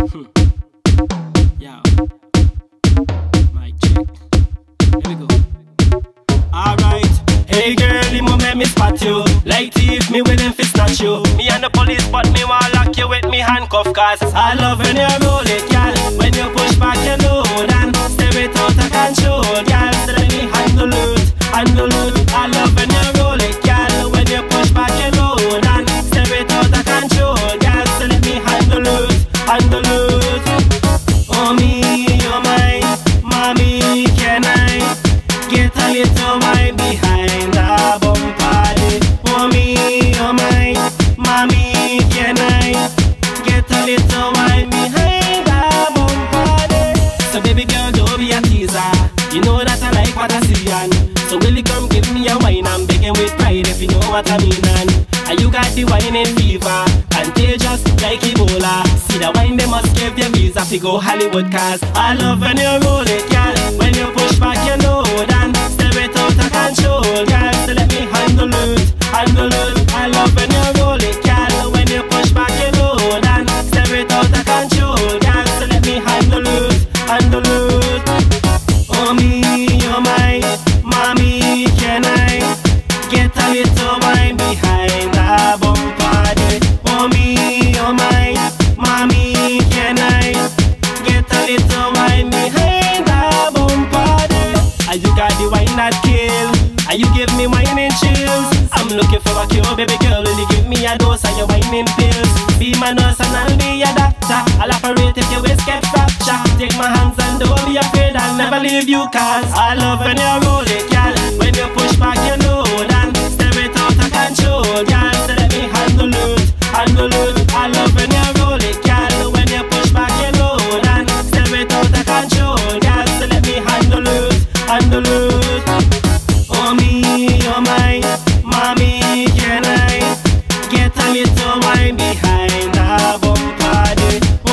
Yo, mic check. Here we go. Alright. Hey girl, the moment me spot you, like thief, me willing fi snatch you. Me and the police spot me want lock you with me handcuff, cause I love when you roll it, girl. When you push back your load and step it out of control, girl. So let me handle it. I love when you roll it, girl. When you push back your load and step it out of control, girl. So let me handle it. Oh me, oh my, mommy, can I get a little wine behind the bumper? Oh me, oh my, mommy, can I get a little wine behind the bumper? So baby girl, don't be a teaser. You know that I like what I see, and so will you come give me a wine? I'm begging with pride if you know what I mean. And you got the wine in fever, contagious like Ebola. See the wine, they must give you visa to go Hollywood, cause I love when you roll it, girl. When you push back your load and step it out of control, girl. So let me handle it. I love when you roll it, girl. When you push back your load and step it out of control, girl. So let me handle it. Oh me, oh my, mommy, can I get a little wine behind the bumper? Oh me, oh my, mommy, can I get a little wine behind the bumper? And you got the wine that kill, and you give me wine and chills. I'm looking for a cure, baby girl. Will you give me a dose of your wine and pills? Be my nurse and I'll be your doctor. I'll operate if your waist get fracture. Take my hands and don't be afraid, I'll never leave you, cause I love when you roll it, girl. When you push back your load and step it out of control, girl. So let me handle it. I love when you roll it, girl. When you push back your load and step it out of control, girl. So let me handle it. Oh me, oh my, mommy, can I get a little wine behind the bumper?